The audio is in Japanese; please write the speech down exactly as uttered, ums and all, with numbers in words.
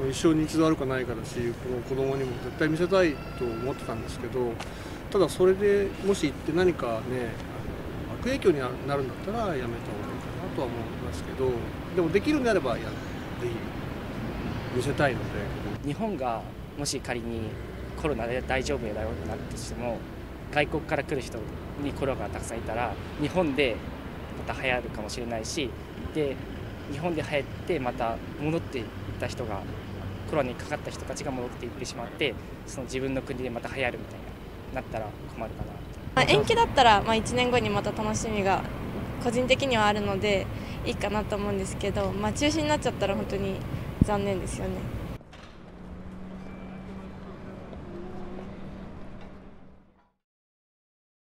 一生に一度あるかないかだし、この子供にも絶対見せたいと思ってたんですけど、ただそれでもし行って何かね、あの悪影響になるんだったらやめた方がいいかなとは思いますけど、でもできるんであればやぜひ見せたいので。 日本がもし仮にコロナで大丈夫だよってなったとしても、外国から来る人にコロナがたくさんいたら日本でまた流行るかもしれないし、で日本で流行ってまた戻っていった人が、コロナにかかった人たちが戻っていってしまって、その自分の国でまた流行るみたいななったら困るかな。 まあ、延期だったら、まあ、いちねんごにまた楽しみが個人的にはあるのでいいかなと思うんですけど、まあ、中止になっちゃったら本当に残念ですよね。